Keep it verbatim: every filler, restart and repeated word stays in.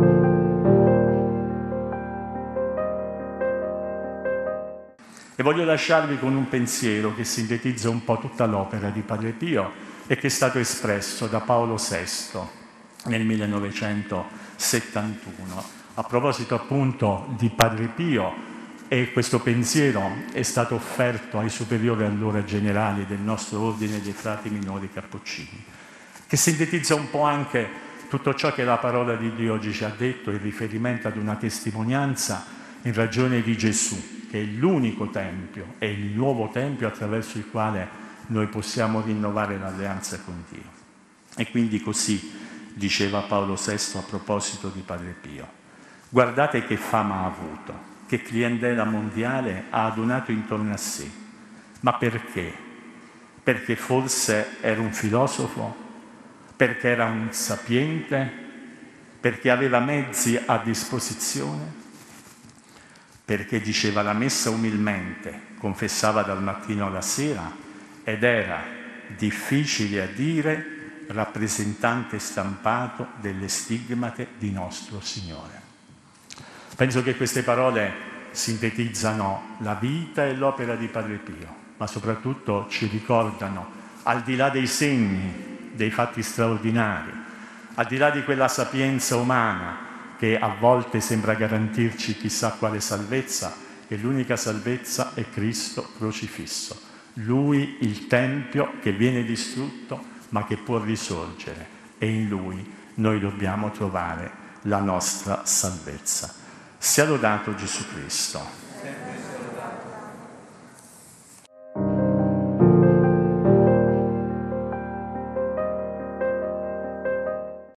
E voglio lasciarvi con un pensiero che sintetizza un po' tutta l'opera di Padre Pio e che è stato espresso da Paolo sesto nel millenovecentosettantuno. A proposito appunto di Padre Pio, e questo pensiero è stato offerto ai superiori allora generali del nostro ordine dei frati minori cappuccini, che sintetizza un po' anche tutto ciò che la parola di Dio oggi ci ha detto in riferimento ad una testimonianza in ragione di Gesù, che è l'unico Tempio, è il nuovo Tempio attraverso il quale noi possiamo rinnovare l'alleanza con Dio. E quindi così diceva Paolo sesto a proposito di Padre Pio: guardate che fama ha avuto, che clientela mondiale ha adunato intorno a sé. Ma perché? Perché forse era un filosofo? Perché era un sapiente? Perché aveva mezzi a disposizione? Perché diceva la messa umilmente, confessava dal mattino alla sera ed era, difficile a dire, rappresentante stampato delle stigmate di nostro Signore. Penso che queste parole sintetizzano la vita e l'opera di Padre Pio, ma soprattutto ci ricordano, al di là dei segni, dei fatti straordinari, al di là di quella sapienza umana che a volte sembra garantirci chissà quale salvezza, che l'unica salvezza è Cristo crocifisso. Lui, il Tempio che viene distrutto ma che può risorgere, e in Lui noi dobbiamo trovare la nostra salvezza. Sia lodato Gesù Cristo.